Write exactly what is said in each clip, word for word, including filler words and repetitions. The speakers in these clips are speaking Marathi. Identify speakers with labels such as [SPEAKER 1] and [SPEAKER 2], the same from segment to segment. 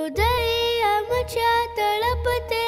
[SPEAKER 1] हृदय आमच्या तळपते।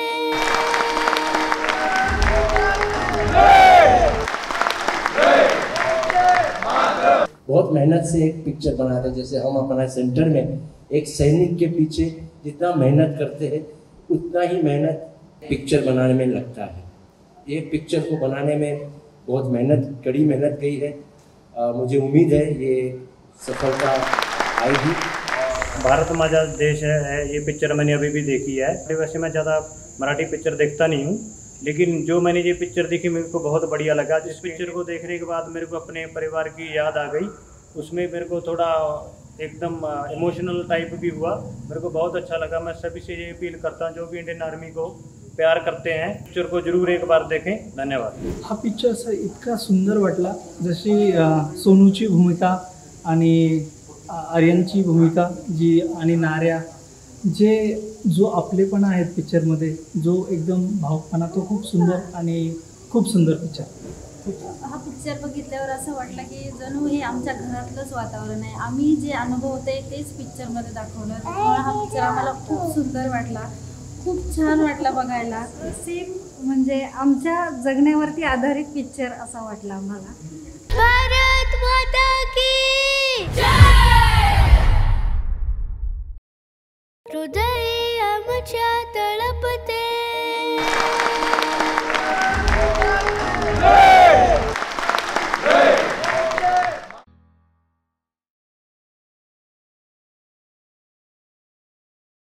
[SPEAKER 2] बहुत मेहनत से एक पिक्चर बनाते हैं। जैसे हम अपना सेंटर में एक सैनिक के पीछे जितना मेहनत करते हैं उतना ही मेहनत पिक्चर बनाने में लगता है। ये पिक्चर को बनाने में बहुत मेहनत कड़ी मेहनत गई है। आ, मुझे उम्मीद है ये सफलता आएगी।
[SPEAKER 3] भारत माझा देश है, ये पिक्चर मैंने अभी भी देखी है। वैसे मैं ज़्यादा मराठी पिक्चर देखता नहीं हूँ, लेकिन जो मैंने ये पिक्चर देखी मेरे को बहुत बढ़िया लगा। इस पिक्चर को देखने के बाद मेरे को अपने परिवार की याद आ गई। उसमें मेरे को थोड़ा एकदम इमोशनल टाइप भी हुआ। मेरे को बहुत अच्छा लगा। मैं सभी से ये अपील करता हूँ जो भी इंडियन आर्मी को प्यार करते हैं, पिक्चर को जरूर एक बार देखें। धन्यवाद।
[SPEAKER 4] हा पिक्चर असा इतका सुंदर वाटला, जशी सोनूची भूमिका आणि आर्यनची भूमिका जी आणि नार्या, जे जो आपलेपणा आहेत पिक्चरमध्ये, जो एकदम भावपणा, तो खूप सुंदर आणि खूप सुंदर पिक्चर।
[SPEAKER 5] हा पिक्चर बघितल्यावर असं वाटलं की जणू हे आमच्या घरातलंच वातावरण आहे। आम्ही जे अनुभवते तेच पिक्चरमध्ये दाखवलं। त्यामुळे हा पिक्चर आम्हाला खूप सुंदर वाटला, खूप छान वाटला बघायला। सेम म्हणजे आमच्या जगण्यावरती आधारित पिक्चर असा वाटला आम्हाला।
[SPEAKER 1] भारत माता की जय।